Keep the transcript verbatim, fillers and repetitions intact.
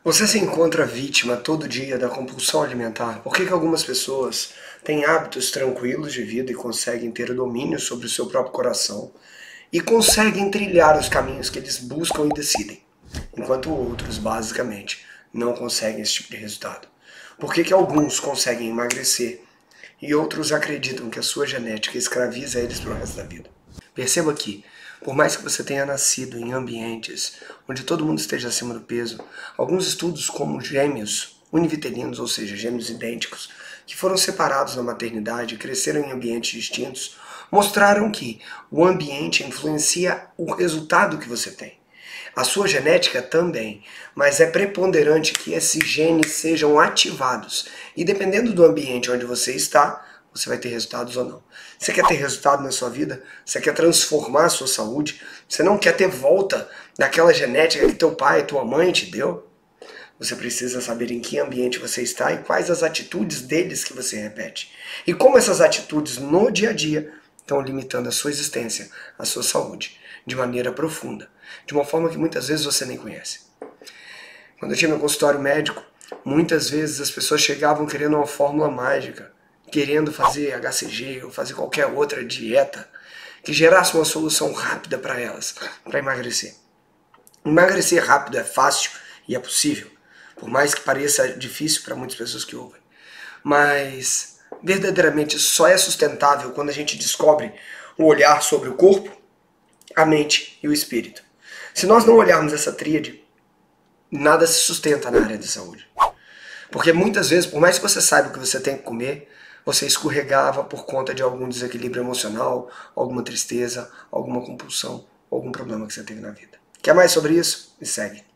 Você se encontra vítima todo dia da compulsão alimentar? Por que que algumas pessoas têm hábitos tranquilos de vida e conseguem ter domínio sobre o seu próprio coração e conseguem trilhar os caminhos que eles buscam e decidem, enquanto outros, basicamente, não conseguem esse tipo de resultado? Por que que alguns conseguem emagrecer e outros acreditam que a sua genética escraviza eles pro resto da vida? Perceba que, por mais que você tenha nascido em ambientes onde todo mundo esteja acima do peso, alguns estudos como gêmeos univitelinos, ou seja, gêmeos idênticos, que foram separados na maternidade e cresceram em ambientes distintos, mostraram que o ambiente influencia o resultado que você tem. A sua genética também, mas é preponderante que esses genes sejam ativados. E dependendo do ambiente onde você está, você vai ter resultados ou não. Você quer ter resultado na sua vida? Você quer transformar a sua saúde? Você não quer ter volta daquela genética que teu pai e tua mãe te deu? Você precisa saber em que ambiente você está e quais as atitudes deles que você repete. E como essas atitudes no dia a dia estão limitando a sua existência, a sua saúde, de maneira profunda, de uma forma que muitas vezes você nem conhece. Quando eu tinha meu consultório médico, muitas vezes as pessoas chegavam querendo uma fórmula mágica, querendo fazer H C G ou fazer qualquer outra dieta que gerasse uma solução rápida para elas, para emagrecer. Emagrecer rápido é fácil e é possível, por mais que pareça difícil para muitas pessoas que ouvem. Mas verdadeiramente só é sustentável quando a gente descobre o olhar sobre o corpo, a mente e o espírito. Se nós não olharmos essa tríade, nada se sustenta na área de saúde. Porque muitas vezes, por mais que você saiba o que você tem que comer, você escorregava por conta de algum desequilíbrio emocional, alguma tristeza, alguma compulsão, algum problema que você teve na vida. Quer mais sobre isso? Me segue.